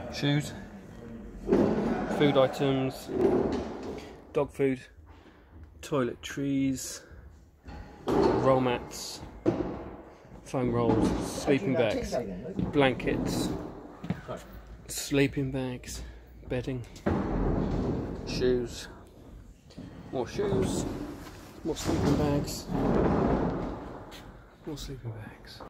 shoes, food items, dog food, toiletries, roll mats, foam rolls, sleeping bags, blankets, sleeping bags, bedding, shoes, more sleeping bags, more sleeping bags.